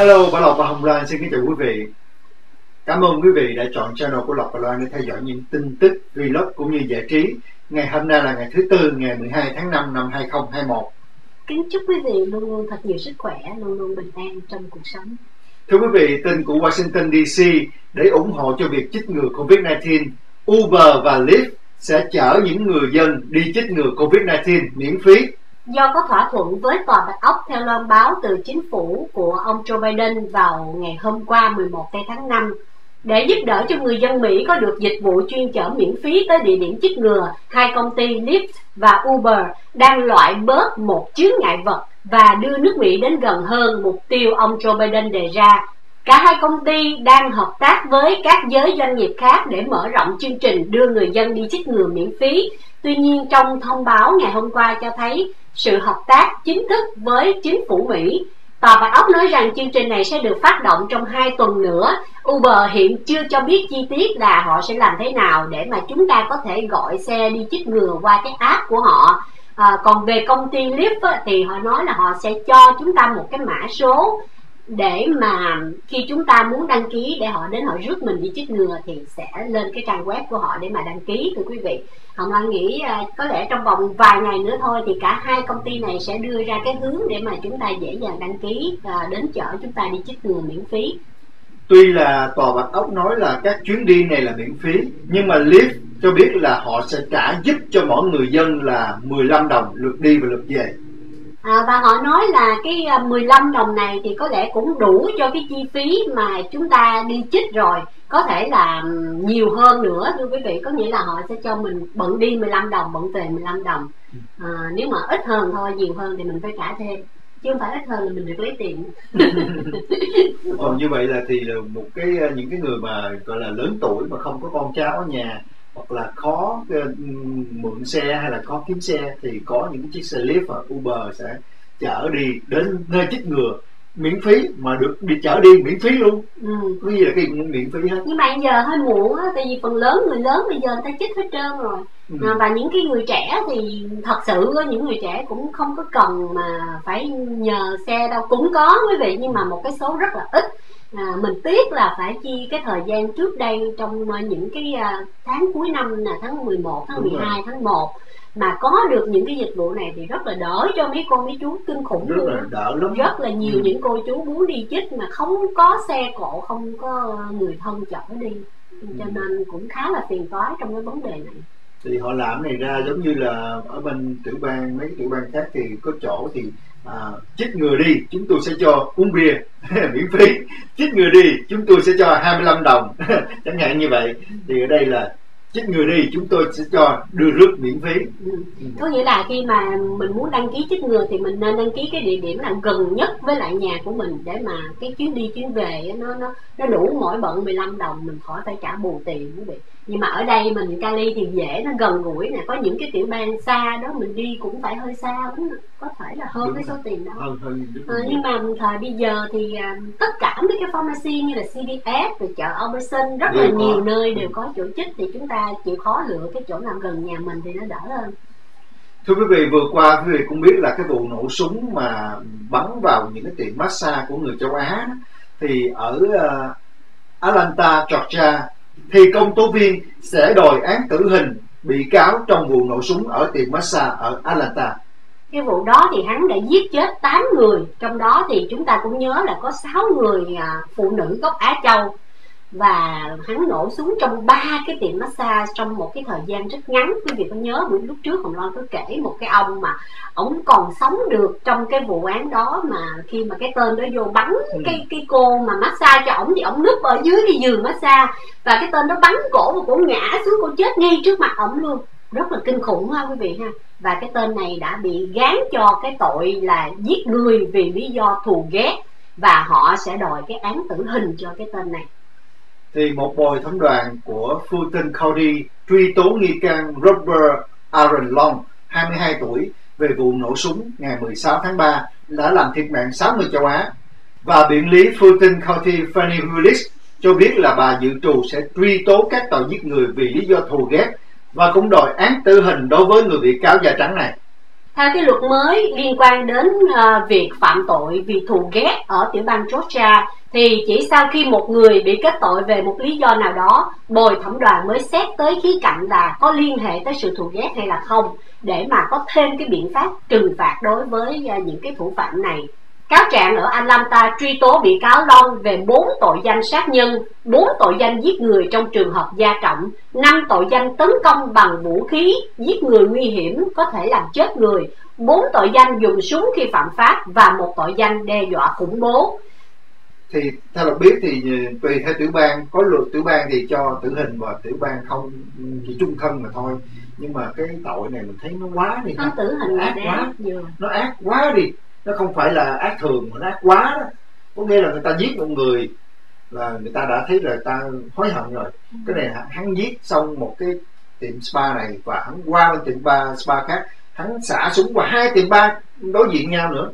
Hello, Bảo Lộc và Hồng Loan xin kính chào quý vị. Cảm ơn quý vị đã chọn channel của Lộc và Loan để theo dõi những tin tức, vlog cũng như giải trí. Ngày hôm nay là ngày thứ Tư, ngày 12 tháng 5 năm 2021. Kính chúc quý vị luôn luôn thật nhiều sức khỏe, luôn luôn bình an trong cuộc sống. Thưa quý vị, tin của Washington DC để ủng hộ cho việc chích ngừa Covid-19, Uber và Lyft sẽ chở những người dân đi chích ngừa Covid-19 miễn phí. Do có thỏa thuận với Tòa Bạch Ốc theo loan báo từ chính phủ của ông Joe Biden vào ngày hôm qua 11 tháng 5, để giúp đỡ cho người dân Mỹ có được dịch vụ chuyên chở miễn phí tới địa điểm chích ngừa, hai công ty Lyft và Uber đang loại bớt một chướng ngại vật và đưa nước Mỹ đến gần hơn mục tiêu ông Joe Biden đề ra. Cả hai công ty đang hợp tác với các giới doanh nghiệp khác để mở rộng chương trình đưa người dân đi chích ngừa miễn phí. Tuy nhiên, trong thông báo ngày hôm qua cho thấy sự hợp tác chính thức với chính phủ Mỹ. Tòa Bạch Ốc nói rằng chương trình này sẽ được phát động trong 2 tuần nữa. Uber hiện chưa cho biết chi tiết là họ sẽ làm thế nào để mà chúng ta có thể gọi xe đi chích ngừa qua cái app của họ. Còn về công ty Lyft thì họ nói là họ sẽ cho chúng ta một cái mã số để mà khi chúng ta muốn đăng ký để họ đến họ rước mình đi chích ngừa thì sẽ lên cái trang web của họ để mà đăng ký. Thưa quý vị, Hồng Loan nghĩ có lẽ trong vòng vài ngày nữa thôi thì cả hai công ty này sẽ đưa ra cái hướng để mà chúng ta dễ dàng đăng ký đến chở chúng ta đi chích ngừa miễn phí. Tuy là Tòa Bạch Ốc nói là các chuyến đi này là miễn phí, nhưng mà Lyft cho biết là họ sẽ trả giúp cho mỗi người dân là 15 đồng lượt đi và lượt về. Và họ nói là cái 15 đồng này thì có lẽ cũng đủ cho cái chi phí mà chúng ta đi chích rồi. Có thể là nhiều hơn nữa thưa quý vị, có nghĩa là họ sẽ cho mình bận đi 15 đồng, bận về 15 đồng. Nếu mà ít hơn thôi, nhiều hơn thì mình phải trả thêm. Chứ không phải ít hơn là mình được lấy tiền. Còn như vậy là thì là một cái những cái người mà gọi là lớn tuổi mà không có con cháu ở nhà, hoặc là khó mượn xe hay là khó kiếm xe thì có những cái chiếc xe Lyft và Uber sẽ chở đi đến nơi chích ngừa miễn phí, mà được đi chở đi miễn phí luôn. Có gì là cái cũng miễn phí hết. Nhưng mà giờ hơi muộn á, tại vì phần lớn người lớn bây giờ người ta chích hết trơn rồi. Và những cái người trẻ thì thật sự những người trẻ cũng không có cần mà phải nhờ xe đâu, cũng có quý vị, nhưng mà một cái số rất là ít. Mình tiếc là phải chi cái thời gian trước đây trong những cái tháng cuối năm là tháng 11, tháng 12, tháng 1 mà có được những cái dịch vụ này thì rất là đỡ cho mấy cô mấy chú, kinh khủng rất luôn. Là đỡ lắm. Rất là nhiều những cô chú muốn đi chích mà không có xe cộ, không có người thân chở đi, cho nên cũng khá là phiền toái trong cái vấn đề này. Thì họ làm này ra giống như là ở bên tiểu bang, mấy cái tiểu bang khác thì có chỗ thì chích ngừa đi chúng tôi sẽ cho uống bia miễn phí, chích ngừa đi chúng tôi sẽ cho 25 đồng chẳng hạn như vậy. Thì ở đây là chích ngừa đi chúng tôi sẽ cho đưa rước miễn phí. Có nghĩa là khi mà mình muốn đăng ký chích ngừa thì mình nên đăng ký cái địa điểm là gần nhất với lại nhà của mình, để mà cái chuyến đi chuyến về nó đủ mỗi bận 15 đồng, mình khỏi phải trả bù tiền quý vị. Nhưng mà ở đây mình Cali thì dễ, nó gần gũi nè, có những cái tiểu bang xa đó mình đi cũng phải hơi xa lắm, có thể là hơn cái số tiền đó. Nhưng mà thời bây giờ thì tất cả mấy cái pharmacy như là CVS rồi chợ Albertson rất là nhiều nơi đều có chỗ chích, thì chúng ta chịu khó lựa cái chỗ nào gần nhà mình thì nó đỡ hơn. Thưa quý vị, vừa qua quý vị cũng biết là cái vụ nổ súng mà bắn vào những cái tiệm massage của người châu Á thì ở Atlanta, Georgia, thì công tố viên sẽ đòi án tử hình bị cáo trong vụ nổ súng ở tiệm massage ở Atlanta. Cái vụ đó thì hắn đã giết chết 8 người, trong đó thì chúng ta cũng nhớ là có 6 người phụ nữ gốc Á Châu, và hắn nổ súng trong 3 cái tiệm massage trong một cái thời gian rất ngắn. Quý vị có nhớ buổi lúc trước Hồng Loan có kể một cái ông mà ổng còn sống được trong cái vụ án đó, mà khi mà cái tên đó vô bắn cái cô mà massage cho ổng thì ổng núp ở dưới cái giường massage, và cái tên đó bắn cổ và cổ ngã xuống, cổ chết ngay trước mặt ổng luôn. Rất là kinh khủng ha quý vị ha. Và cái tên này đã bị gán cho cái tội là giết người vì lý do thù ghét, và họ sẽ đòi cái án tử hình cho cái tên này. Thì một bồi thẩm đoàn của Fulton County truy tố nghi can Robert Aaron Long, 22 tuổi, về vụ nổ súng ngày 16 tháng 3 đã làm thiệt mạng 6 người châu Á. Và biện lý Fulton County Fannie Willis cho biết là bà dự trù sẽ truy tố các tội giết người vì lý do thù ghét, và cũng đòi án tử hình đối với người bị cáo da trắng này. Theo cái luật mới liên quan đến việc phạm tội vì thù ghét ở tiểu bang Georgia, thì chỉ sau khi một người bị kết tội về một lý do nào đó, bồi thẩm đoàn mới xét tới khía cạnh là có liên hệ tới sự thù ghét hay là không, để mà có thêm cái biện pháp trừng phạt đối với những cái thủ phạm này. Cáo trạng ở Atlanta truy tố bị cáo Long về 4 tội danh sát nhân, 4 tội danh giết người trong trường hợp gia trọng, 5 tội danh tấn công bằng vũ khí, giết người nguy hiểm có thể làm chết người, 4 tội danh dùng súng khi phạm pháp và 1 tội danh đe dọa khủng bố. Thì theo được biết thì tùy theo tiểu bang, có luật tiểu bang thì cho tử hình và tiểu bang không, chỉ chung thân mà thôi. Nhưng mà cái tội này mình thấy nó quá đi, Không, tử hình ác là quá, vừa. nó ác quá đi, nó không phải là ác thường mà nó ác quá đó. Có nghĩa là người ta giết một người là người ta đã thấy là ta hối hận rồi. Cái này hắn giết xong một cái tiệm spa này và hắn qua bên tiệm spa khác, hắn xả súng vào 2 tiệm spa đối diện nhau nữa.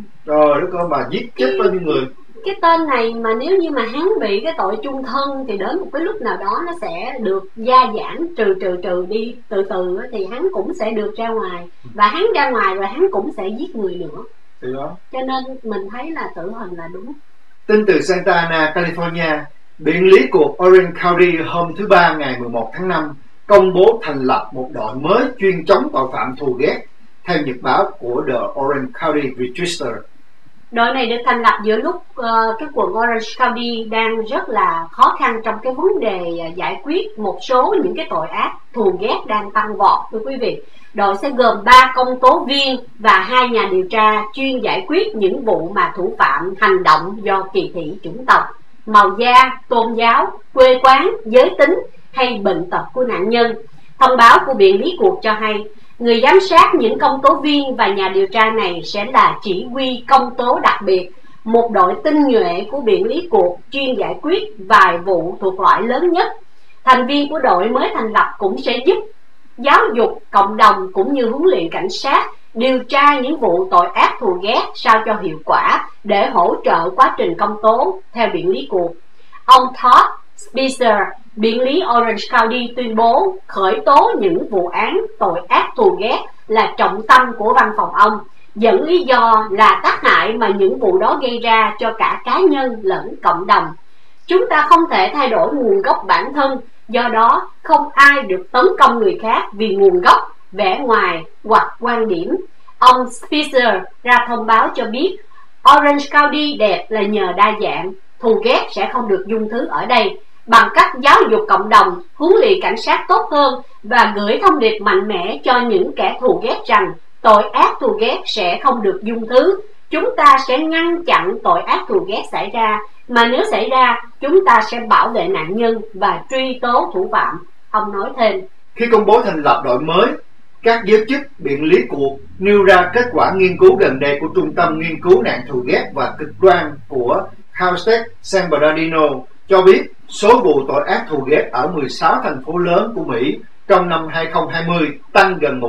Rồi đó cơ, mà giết chết bao nhiêu người. Cái tên này mà nếu như mà hắn bị cái tội chung thân thì đến một cái lúc nào đó nó sẽ được gia giảm, trừ đi từ từ, thì hắn cũng sẽ được ra ngoài, và hắn ra ngoài rồi hắn cũng sẽ giết người nữa. Thì đó. Cho nên mình thấy là tử hình là đúng. Tin từ Santa Ana, California, Biện lý cuộc Orange County hôm thứ Ba ngày 11 tháng 5 công bố thành lập một đội mới chuyên chống tội phạm thù ghét, theo nhật báo của The Orange County Register. Đội này được thành lập giữa lúc cái quận Orange County đang rất là khó khăn trong cái vấn đề giải quyết một số những cái tội ác thù ghét đang tăng vọt, thưa quý vị. Đội sẽ gồm 3 công tố viên và 2 nhà điều tra chuyên giải quyết những vụ mà thủ phạm hành động do kỳ thị chủng tộc, màu da, tôn giáo, quê quán, giới tính hay bệnh tật của nạn nhân. Thông báo của biện lý cuộc cho hay, người giám sát những công tố viên và nhà điều tra này sẽ là chỉ huy công tố đặc biệt, một đội tinh nhuệ của biện lý cuộc chuyên giải quyết vài vụ thuộc loại lớn nhất. Thành viên của đội mới thành lập cũng sẽ giúp giáo dục cộng đồng cũng như huấn luyện cảnh sát, điều tra những vụ tội ác thù ghét sao cho hiệu quả để hỗ trợ quá trình công tố, theo biện lý cuộc. Ông Todd Spicer, biện lý Orange County tuyên bố khởi tố những vụ án tội ác thù ghét là trọng tâm của văn phòng ông, dẫn lý do là tác hại mà những vụ đó gây ra cho cả cá nhân lẫn cộng đồng. Chúng ta không thể thay đổi nguồn gốc bản thân, do đó không ai được tấn công người khác vì nguồn gốc, vẻ ngoài hoặc quan điểm. Ông Spicer ra thông báo cho biết Orange County đẹp là nhờ đa dạng, thù ghét sẽ không được dung thứ ở đây. Bằng cách giáo dục cộng đồng, huấn luyện cảnh sát tốt hơn và gửi thông điệp mạnh mẽ cho những kẻ thù ghét rằng tội ác thù ghét sẽ không được dung thứ, chúng ta sẽ ngăn chặn tội ác thù ghét xảy ra, mà nếu xảy ra, chúng ta sẽ bảo vệ nạn nhân và truy tố thủ phạm. Ông nói thêm, khi công bố thành lập đội mới, các giới chức biện lý cuộc nêu ra kết quả nghiên cứu gần đây của Trung tâm Nghiên cứu nạn thù ghét và cực đoan của Cal State San Bernardino cho biết số vụ tội ác thù ghét ở 16 thành phố lớn của Mỹ trong năm 2020 tăng gần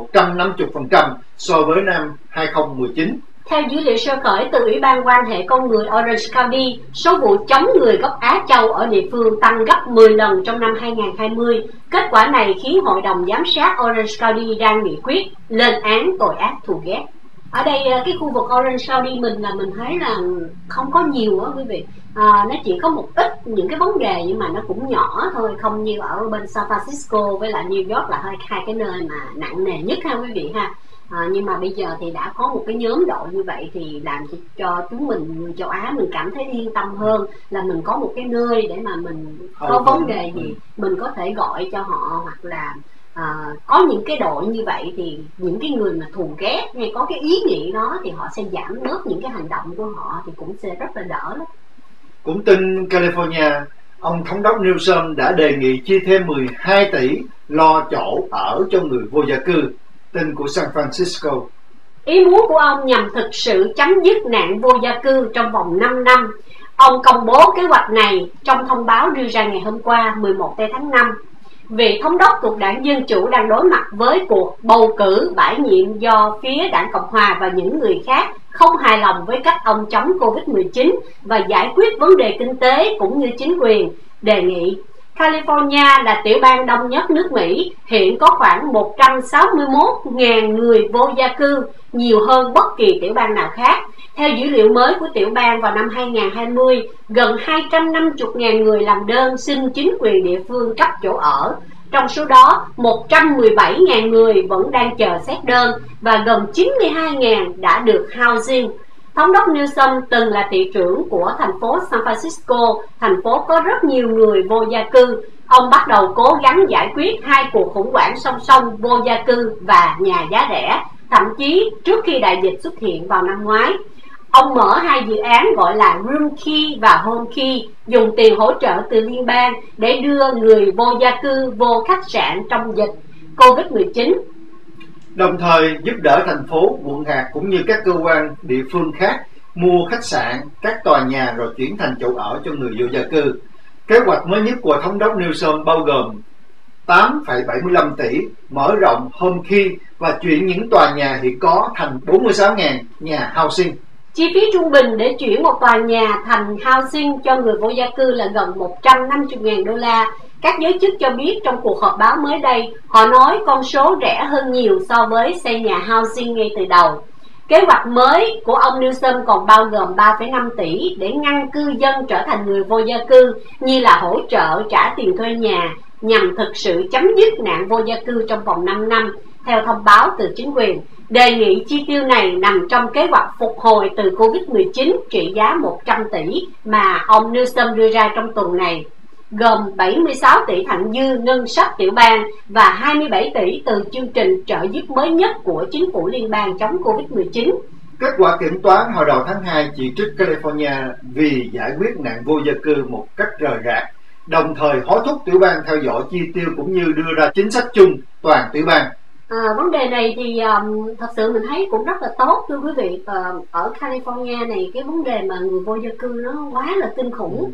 150% so với năm 2019. Theo dữ liệu sơ khởi từ Ủy ban quan hệ con người Orange County, số vụ chống người gốc Á Châu ở địa phương tăng gấp 10 lần trong năm 2020. Kết quả này khiến Hội đồng Giám sát Orange County ra nghị quyết lên án tội ác thù ghét. Ở đây cái khu vực Orange County mình thấy là không có nhiều á quý vị. Nó chỉ có một ít những cái vấn đề nhưng mà nó cũng nhỏ thôi, không như ở bên San Francisco với lại New York là hai cái nơi mà nặng nề nhất ha quý vị ha. Nhưng mà bây giờ thì đã có một cái nhóm đội như vậy thì làm cho chúng mình người châu Á mình cảm thấy yên tâm hơn, là mình có một cái nơi để mà mình có vấn đề gì mình có thể gọi cho họ, hoặc là có những cái đội như vậy thì những cái người mà thù ghét hay có cái ý nghĩ đó thì họ sẽ giảm bớt những cái hành động của họ thì cũng sẽ rất là đỡ đó. Cũng tin California, ông thống đốc Newsom đã đề nghị chi thêm 12 tỷ lo chỗ ở cho người vô gia cư. Tin của San Francisco. Ý muốn của ông nhằm thực sự chấm dứt nạn vô gia cư trong vòng 5 năm. Ông công bố kế hoạch này trong thông báo đưa ra ngày hôm qua 11 tháng 5. Vị thống đốc thuộc đảng Dân Chủ đang đối mặt với cuộc bầu cử bãi nhiệm do phía đảng Cộng Hòa và những người khác không hài lòng với cách ông chống Covid-19 và giải quyết vấn đề kinh tế cũng như chính quyền. Đề nghị California là tiểu bang đông nhất nước Mỹ, hiện có khoảng 161.000 người vô gia cư, nhiều hơn bất kỳ tiểu bang nào khác. Theo dữ liệu mới của tiểu bang vào năm 2020, gần 250.000 người làm đơn xin chính quyền địa phương cấp chỗ ở. Trong số đó, 117.000 người vẫn đang chờ xét đơn và gần 92.000 đã được housing. Thống đốc Newsom từng là thị trưởng của thành phố San Francisco, thành phố có rất nhiều người vô gia cư. Ông bắt đầu cố gắng giải quyết hai cuộc khủng hoảng song song vô gia cư và nhà giá rẻ, thậm chí trước khi đại dịch xuất hiện vào năm ngoái. Ông mở hai dự án gọi là Room Key và Home Key, dùng tiền hỗ trợ từ liên bang để đưa người vô gia cư vô khách sạn trong dịch Covid-19. Đồng thời giúp đỡ thành phố, quận hạt cũng như các cơ quan địa phương khác mua khách sạn, các tòa nhà rồi chuyển thành chỗ ở cho người vô gia cư. Kế hoạch mới nhất của thống đốc Newsom bao gồm 8,75 tỷ mở rộng Home Key và chuyển những tòa nhà hiện có thành 46.000 nhà housing. Chi phí trung bình để chuyển một tòa nhà thành housing cho người vô gia cư là gần 150.000 đô la. Các giới chức cho biết trong cuộc họp báo mới đây, họ nói con số rẻ hơn nhiều so với xây nhà housing ngay từ đầu. Kế hoạch mới của ông Newsom còn bao gồm 3,5 tỷ để ngăn cư dân trở thành người vô gia cư, như là hỗ trợ trả tiền thuê nhà, nhằm thực sự chấm dứt nạn vô gia cư trong vòng 5 năm, theo thông báo từ chính quyền. Đề nghị chi tiêu này nằm trong kế hoạch phục hồi từ Covid-19 trị giá 100 tỷ mà ông Newsom đưa ra trong tuần này, gồm 76 tỷ thặng dư ngân sách tiểu bang và 27 tỷ từ chương trình trợ giúp mới nhất của chính phủ liên bang chống Covid-19. Kết quả kiểm toán hồi đầu tháng 2 chỉ trích California vì giải quyết nạn vô gia cư một cách rời rạc, đồng thời hối thúc tiểu bang theo dõi chi tiêu cũng như đưa ra chính sách chung toàn tiểu bang. Vấn đề này thì thật sự mình thấy cũng rất là tốt, thưa quý vị. Ở California này, cái vấn đề mà người vô gia cư nó quá là kinh khủng.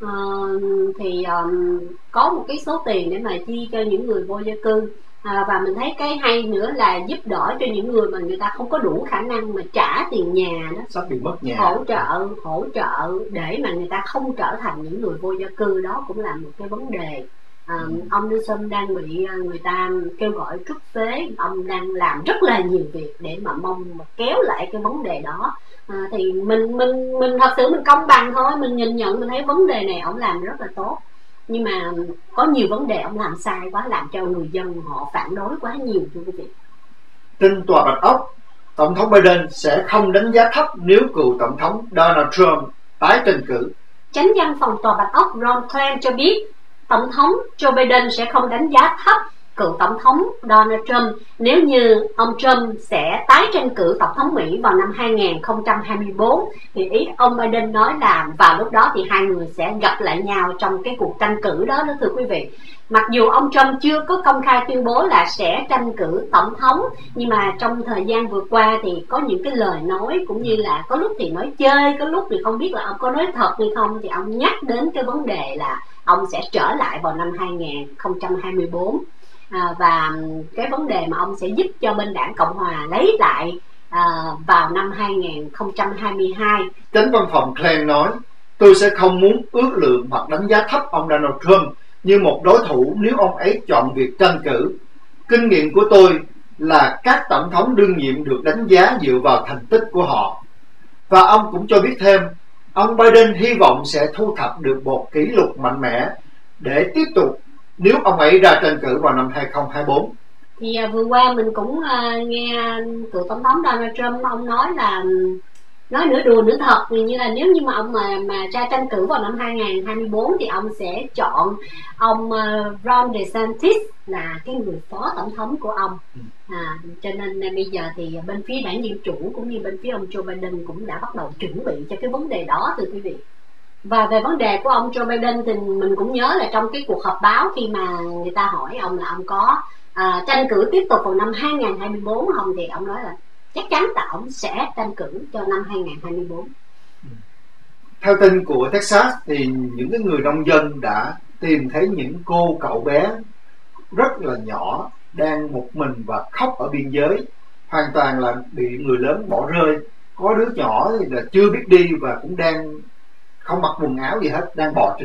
Có một cái số tiền để mà chi cho những người vô gia cư, và mình thấy cái hay nữa là giúp đỡ cho những người mà người ta không có đủ khả năng mà trả tiền nhà đó, sắp bị mất nhà, hỗ trợ để mà người ta không trở thành những người vô gia cư. Đó cũng là một cái vấn đề. Ông Newsom đang bị người ta kêu gọi trút phế. Ông đang làm rất là nhiều việc để mà mong mà kéo lại cái vấn đề đó. Thì mình thật sự mình công bằng thôi, mình nhìn nhận mình thấy vấn đề này ông làm rất là tốt, nhưng mà có nhiều vấn đề ông làm sai quá, làm cho người dân họ phản đối quá nhiều, thưa quý vị. Tin Tòa Bạch Ốc, Tổng thống Biden sẽ không đánh giá thấp nếu cựu Tổng thống Donald Trump tái tranh cử. Chánh văn phòng Tòa Bạch Ốc Ron Klain cho biết Tổng thống Joe Biden sẽ không đánh giá thấp cựu Tổng thống Donald Trump nếu như ông Trump sẽ tái tranh cử Tổng thống Mỹ vào năm 2024. Thì ý ông Biden nói là vào lúc đó thì hai người sẽ gặp lại nhau trong cái cuộc tranh cử đó, thưa quý vị. Mặc dù ông Trump chưa có công khai tuyên bố là sẽ tranh cử tổng thống, nhưng mà trong thời gian vừa qua thì có những cái lời nói cũng như là có lúc thì nói chơi, có lúc thì không biết là ông có nói thật hay không, thì ông nhắc đến cái vấn đề là ông sẽ trở lại vào năm 2024. Và cái vấn đề mà ông sẽ giúp cho bên đảng Cộng Hòa lấy lại vào năm 2022. Chánh văn phòng Klain nói, tôi sẽ không muốn ước lượng hoặc đánh giá thấp ông Donald Trump như một đối thủ nếu ông ấy chọn việc tranh cử. Kinh nghiệm của tôi là các tổng thống đương nhiệm được đánh giá dựa vào thành tích của họ. Và ông cũng cho biết thêm, ông Biden hy vọng sẽ thu thập được một kỷ lục mạnh mẽ để tiếp tục nếu ông ấy ra tranh cử vào năm 2024. Thì vừa qua mình cũng nghe cựu tổng thống Donald Trump ông nói là, nói nửa đùa nửa thật, như là nếu như mà ông mà ra tranh cử vào năm 2024 thì ông sẽ chọn ông Ron DeSantis là cái người phó tổng thống của ông. Cho nên bây giờ thì bên phía đảng Dân Chủ cũng như bên phía ông Joe Biden cũng đã bắt đầu chuẩn bị cho cái vấn đề đó, thưa quý vị. Và về vấn đề của ông Joe Biden thì mình cũng nhớ là trong cái cuộc họp báo khi mà người ta hỏi ông là ông có tranh cử tiếp tục vào năm 2024 không, thì ông nói là chắc chắn là ông sẽ tranh cử cho năm 2024. Theo tin của Texas thì những cái người nông dân đã tìm thấy những cô cậu bé rất là nhỏ đang một mình và khóc ở biên giới, hoàn toàn là bị người lớn bỏ rơi. Có đứa nhỏ thì là chưa biết đi và cũng đang không mặc quần áo gì hết, đang bò trên đất.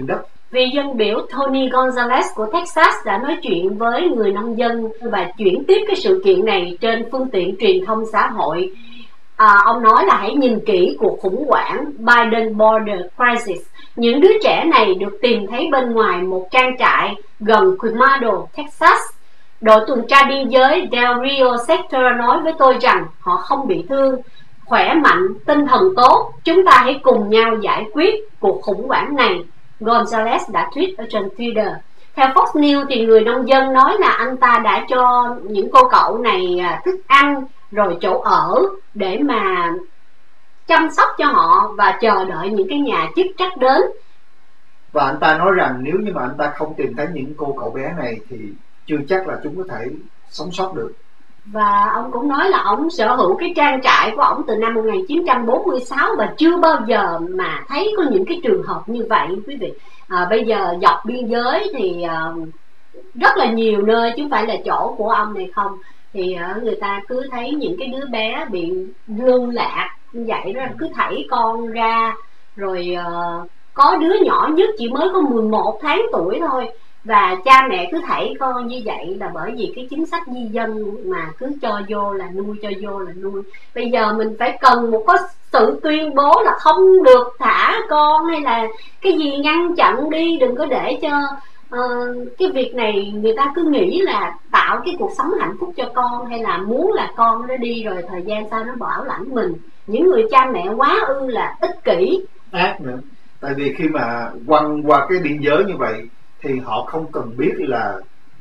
Vì dân biểu Tony Gonzalez của Texas đã nói chuyện với người nông dân và chuyển tiếp cái sự kiện này trên phương tiện truyền thông xã hội. Ông nói là hãy nhìn kỹ cuộc khủng hoảng Biden Border Crisis. Những đứa trẻ này được tìm thấy bên ngoài một trang trại gần Quemado, Texas. Đội tuần tra biên giới Del Rio Sector nói với tôi rằng họ không bị thương, khỏe mạnh, tinh thần tốt. Chúng ta hãy cùng nhau giải quyết cuộc khủng hoảng này, Gonzalez đã tweet ở trên Twitter. Theo Fox News thì người nông dân nói là anh ta đã cho những cô cậu này thức ăn rồi chỗ ở để mà chăm sóc cho họ và chờ đợi những cái nhà chức trách đến. Và anh ta nói rằng nếu như mà anh ta không tìm thấy những cô cậu bé này thì chưa chắc là chúng có thể sống sót được. Và ông cũng nói là ông sở hữu cái trang trại của ông từ năm 1946 và chưa bao giờ mà thấy có những cái trường hợp như vậy quý vị. Bây giờ dọc biên giới thì rất là nhiều nơi, chứ không phải là chỗ của ông này không, thì người ta cứ thấy những cái đứa bé bị lưu lạc như vậy đó, cứ thảy con ra rồi có đứa nhỏ nhất chỉ mới có 11 tháng tuổi thôi, và cha mẹ cứ thảy con như vậy là bởi vì cái chính sách di dân mà cứ cho vô là nuôi, cho vô là nuôi. Bây giờ mình phải cần một có sự tuyên bố là không được thả con hay là cái gì, ngăn chặn đi, đừng có để cho cái việc này người ta cứ nghĩ là tạo cái cuộc sống hạnh phúc cho con, hay là muốn là con nó đi rồi thời gian sau nó bảo lãnh mình. Những người cha mẹ quá là ích kỷ, ác nữa. Tại vì khi mà quăng qua cái biên giới như vậy thì họ không cần biết là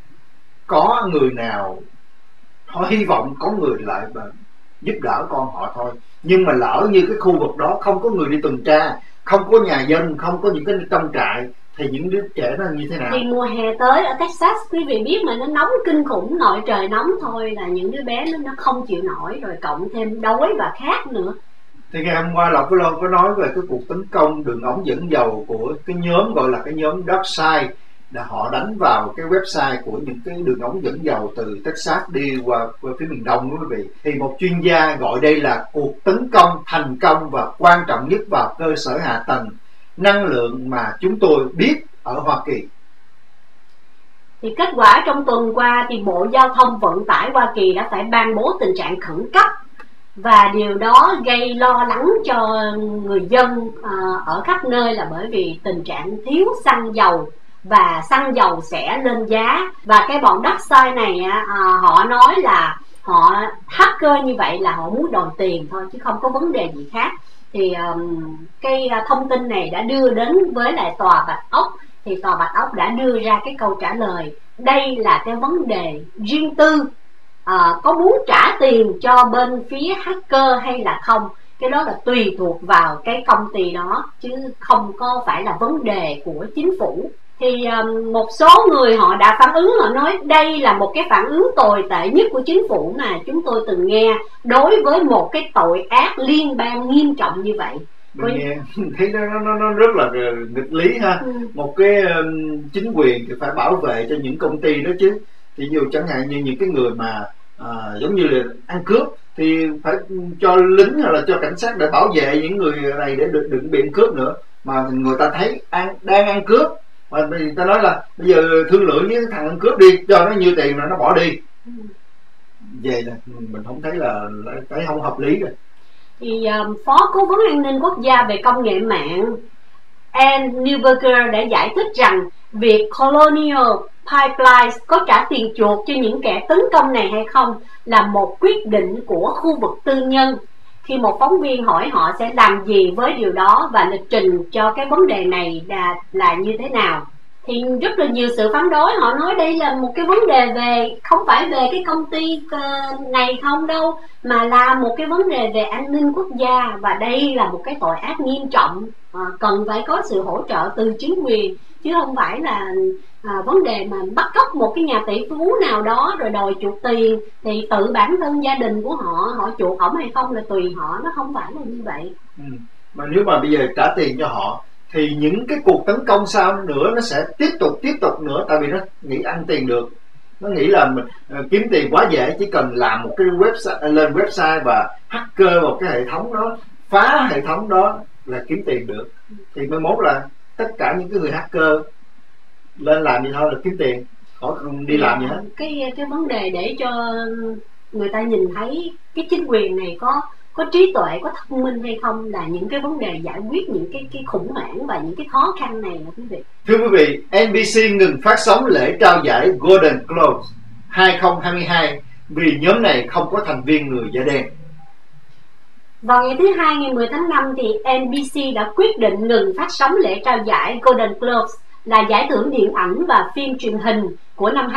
có người nào, họ hy vọng có người lại và giúp đỡ con họ thôi. Nhưng mà lỡ như cái khu vực đó không có người đi tuần tra, không có nhà dân, không có những cái trong trại, thì những đứa trẻ nó như thế nào? Thì mùa hè tới ở Texas quý vị biết mà, nó nóng kinh khủng, nội trời nóng thôi là những đứa bé nó không chịu nổi, rồi cộng thêm đói và khát nữa. Thì ngày hôm qua Lộc Với Loan có nói về cái cuộc tấn công đường ống dẫn dầu của cái nhóm gọi là cái nhóm DarkSide, là họ đánh vào cái website của những cái đường ống dẫn dầu từ Texas đi qua phía miền Đông, quý vị. Thì một chuyên gia gọi đây là cuộc tấn công thành công và quan trọng nhất vào cơ sở hạ tầng năng lượng mà chúng tôi biết ở Hoa Kỳ. Thì kết quả trong tuần qua thì Bộ Giao thông Vận tải Hoa Kỳ đã phải ban bố tình trạng khẩn cấp, và điều đó gây lo lắng cho người dân ở khắp nơi, là bởi vì tình trạng thiếu xăng dầu và xăng dầu sẽ lên giá. Và cái bọn DarkSide này họ nói là họ hacker như vậy là họ muốn đòi tiền thôi chứ không có vấn đề gì khác. Thì cái thông tin này đã đưa đến với lại Tòa Bạch Ốc, thì Tòa Bạch Ốc đã đưa ra cái câu trả lời. Đây là cái vấn đề riêng tư, có muốn trả tiền cho bên phía hacker hay là không, cái đó là tùy thuộc vào cái công ty đó chứ không có phải là vấn đề của chính phủ. Thì một số người họ đã phản ứng, họ nói đây là một cái phản ứng tồi tệ nhất của chính phủ mà chúng tôi từng nghe đối với một cái tội ác liên bang nghiêm trọng như vậy. Mình nghe thấy nó rất là nghịch lý ha. Một cái chính quyền thì phải bảo vệ cho những công ty đó chứ. Thì dù chẳng hạn như những cái người mà giống như là ăn cướp thì phải cho lính hay là cho cảnh sát để bảo vệ những người này để đừng bị ăn cướp nữa. Mà người ta thấy đang ăn cướp mà người ta nói là bây giờ thương lượng với thằng ăn cướp đi, cho nó nhiêu tiền mà nó bỏ đi. Vậy là mình không thấy là cái không hợp lý rồi. Thì Phó Cố vấn An ninh Quốc gia về công nghệ mạng Ann Neuberger đã giải thích rằng việc Colonial Pipeline có trả tiền chuộc cho những kẻ tấn công này hay không là một quyết định của khu vực tư nhân. Khi một phóng viên hỏi họ sẽ làm gì với điều đó và lịch trình cho cái vấn đề này là như thế nào, thì rất là nhiều sự phản đối. Họ nói đây là một cái vấn đề về, không phải về cái công ty này không đâu, mà là một cái vấn đề về an ninh quốc gia, và đây là một cái tội ác nghiêm trọng, cần phải có sự hỗ trợ từ chính quyền, chứ không phải là vấn đề mà bắt cóc một cái nhà tỷ phú nào đó rồi đòi chuộc tiền. Thì tự bản thân gia đình của họ chuộc ổng hay không là tùy họ, nó không phải là như vậy. Mà nếu mà bây giờ trả tiền cho họ thì những cái cuộc tấn công sau nữa nó sẽ tiếp tục nữa, tại vì nó nghĩ ăn tiền được, nó nghĩ là mình kiếm tiền quá dễ, chỉ cần làm một cái website, lên website và hacker một cái hệ thống đó, phá hệ thống đó là kiếm tiền được. Thì mai mốt là tất cả những cái người hacker lên làm gì thôi là kiếm tiền, khỏi không đi làm gì hết. Cái vấn đề để cho người ta nhìn thấy cái chính quyền này có trí tuệ, có thông minh hay không là những cái vấn đề giải quyết những cái khủng hoảng và những cái khó khăn này nè quý vị. Thưa quý vị, NBC ngừng phát sóng lễ trao giải Golden Globes 2022 vì nhóm này không có thành viên người da đen. Vào ngày thứ Hai, ngày 10 tháng 5 thì NBC đã quyết định ngừng phát sóng lễ trao giải Golden Globes là giải thưởng điện ảnh và phim truyền hình của năm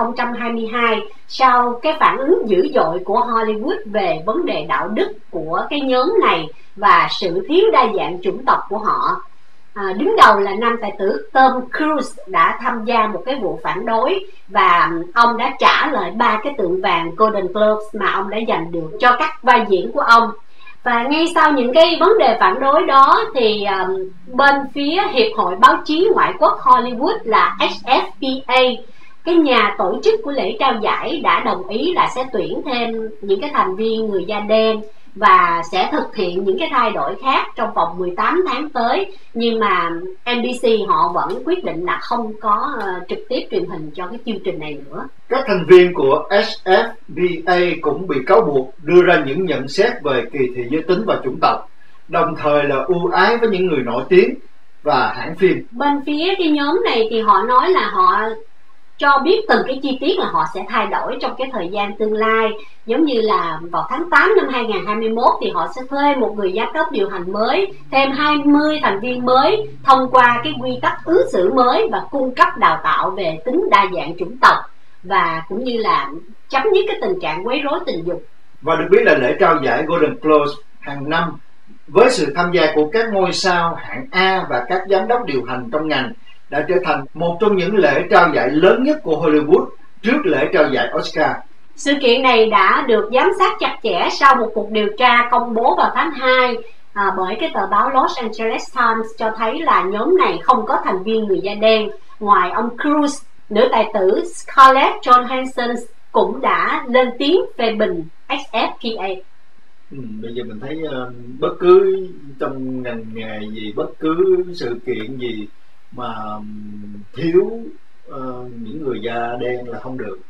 2022 sau cái phản ứng dữ dội của Hollywood về vấn đề đạo đức của cái nhóm này và sự thiếu đa dạng chủng tộc của họ. Đứng đầu là nam tài tử Tom Cruise đã tham gia một cái vụ phản đối và ông đã trả lại 3 cái tượng vàng Golden Globes mà ông đã giành được cho các vai diễn của ông. Và ngay sau những cái vấn đề phản đối đó thì bên phía Hiệp hội Báo chí Ngoại quốc Hollywood là HFPA, cái nhà tổ chức của lễ trao giải, đã đồng ý là sẽ tuyển thêm những cái thành viên người da đen và sẽ thực hiện những cái thay đổi khác trong vòng 18 tháng tới. Nhưng mà NBC họ vẫn quyết định là không có trực tiếp truyền hình cho cái chương trình này nữa. Các thành viên của HFPA cũng bị cáo buộc đưa ra những nhận xét về kỳ thị giới tính và chủng tộc, đồng thời là ưu ái với những người nổi tiếng và hãng phim. Bên phía cái nhóm này thì họ nói là họ cho biết từng cái chi tiết là họ sẽ thay đổi trong cái thời gian tương lai. Giống như là vào tháng 8 năm 2021 thì họ sẽ thuê một người giám đốc điều hành mới, thêm 20 thành viên mới thông qua cái quy tắc ứng xử mới và cung cấp đào tạo về tính đa dạng chủng tộc và cũng như là chấm dứt cái tình trạng quấy rối tình dục. Và được biết là lễ trao giải Golden Globes hàng năm với sự tham gia của các ngôi sao hạng A và các giám đốc điều hành trong ngành đã trở thành một trong những lễ trao giải lớn nhất của Hollywood trước lễ trao giải Oscar. Sự kiện này đã được giám sát chặt chẽ sau một cuộc điều tra công bố vào tháng 2 bởi cái tờ báo Los Angeles Times cho thấy là nhóm này không có thành viên người da đen. Ngoài ông Cruise, nữ tài tử Scarlett Johansson cũng đã lên tiếng phê bình HFPA. Bây giờ mình thấy bất cứ trong ngành nghề gì, bất cứ sự kiện gì mà thiếu những người da đen là không được.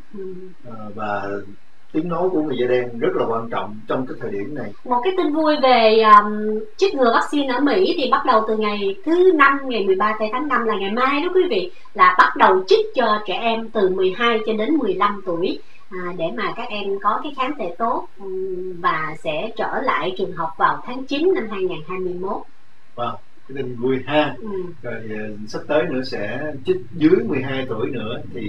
Và tiếng nói của người da đen rất là quan trọng trong cái thời điểm này. Một cái tin vui về chích ngừa vaccine ở Mỹ thì bắt đầu từ ngày thứ 5, ngày 13 tháng 5 là ngày mai đó quý vị, là bắt đầu chích cho trẻ em từ 12 cho đến 15 tuổi để mà các em có cái kháng thể tốt và sẽ trở lại trường học vào tháng 9 năm 2021. Wow, cái tin vui ha. Rồi sắp tới nữa sẽ chích dưới 12 tuổi nữa thì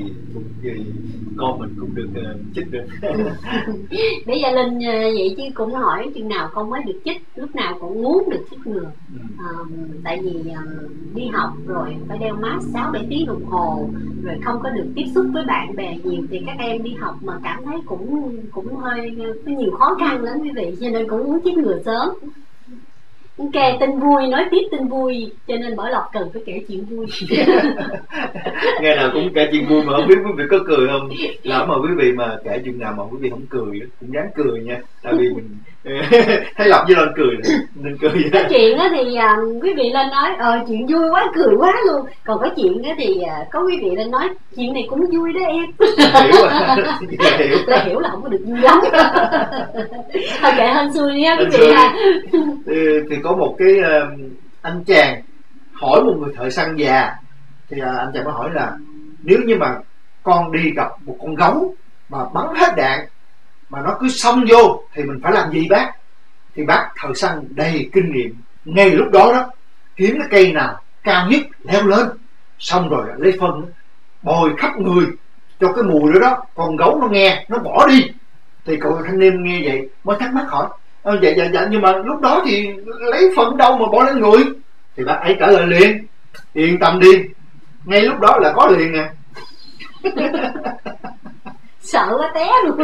con mình cũng được chích được. Bây giờ Linh vậy chứ cũng hỏi chừng nào con mới được chích, lúc nào cũng muốn được chích ngừa. Tại vì đi học rồi phải đeo mask 6-7 tiếng đồng hồ, rồi không có được tiếp xúc với bạn bè nhiều thì các em đi học mà cảm thấy cũng hơi có nhiều khó khăn lắm quý vị, cho nên cũng muốn chích ngừa sớm. Ok, tin vui, nói tiếp tin vui, cho nên Bảo Lộc cần phải kể chuyện vui. Nghe nào cũng kể chuyện vui mà không biết quý vị có cười không? Lỡ mà quý vị mà kể chuyện nào mà quý vị không cười cũng ráng cười nha, tại vì mình thấy Lộc với lên cười nên cười. Cái chuyện đó thì quý vị lên nói chuyện vui quá, cười quá luôn. Còn cái chuyện đó thì có quý vị lên nói chuyện này cũng vui đó em. Hiểu à? Hiểu. Là hiểu là không có được vui lắm. Thôi kệ hên xui nha quý vị ha. Thì có một cái anh chàng hỏi một người thợ săn già, thì anh chàng mới hỏi là nếu như mà con đi gặp một con gấu mà bắn hết đạn mà nó cứ xông vô thì mình phải làm gì bác? Thì bác thợ săn đầy kinh nghiệm ngay lúc đó đó kiếm cái cây nào cao nhất leo lên, xong rồi lấy phân bồi khắp người cho cái mùi đó đó, con gấu nó nghe nó bỏ đi. Thì cậu thanh niên nghe vậy mới thắc mắc hỏi dạ nhưng mà lúc đó thì lấy phân đâu mà bỏ lên người? Thì bác ấy trả lời liền, yên tâm đi, ngay lúc đó là có liền nè. Sợ quá té luôn.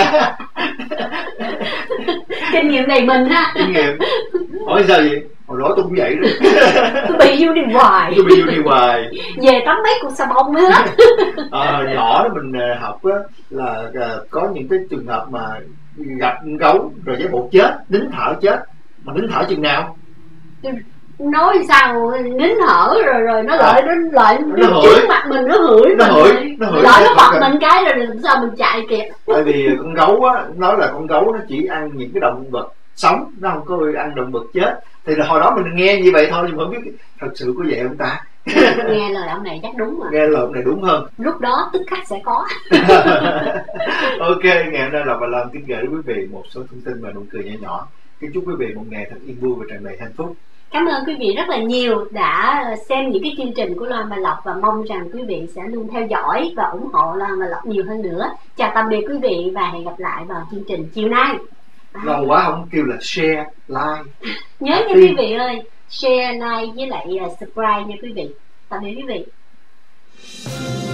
Kinh nghiệm đầy mình ha. Kinh nghiệm. Hỏi sao vậy? Hồi đó tôi cũng vậy rồi. Tôi bị vô đi hoài. Về tắm mấy cục xà bông mới hết. Nhỏ đó mình học á, là có những cái trường hợp mà gặp gấu rồi với bộ chết, nín thở chết. Mà nín thở chừng nào? nói sao nín thở rồi nó lại nó trước mặt mình, nó hửi nó bật mình cái rồi làm sao mình chạy kịp. Tại vì con gấu á, nói là con gấu nó chỉ ăn những cái động vật sống, nó không có ăn động vật chết. Thì là hồi đó mình nghe như vậy thôi, nhưng mà không biết thật sự có vậy không ta. Nghe lời ông này chắc đúng rồi. Nghe lời ông này đúng hơn. Lúc đó tức khắc sẽ có. Ok, ngày hôm nay là Bà Loan kính gửi đến quý vị một số thông tin và nụ cười nhỏ nhỏ. Kính chúc quý vị một ngày thật yên vui và tràn đầy hạnh phúc. Cảm ơn quý vị rất là nhiều đã xem những cái chương trình của Loan Bà Lộc, và mong rằng quý vị sẽ luôn theo dõi và ủng hộ Loan Bà Lộc nhiều hơn nữa. Chào tạm biệt quý vị và hẹn gặp lại vào chương trình chiều nay. Lâu quá không kêu là share, like. Nhớ nha quý vị ơi, share, like với lại subscribe nha quý vị. Tạm biệt quý vị.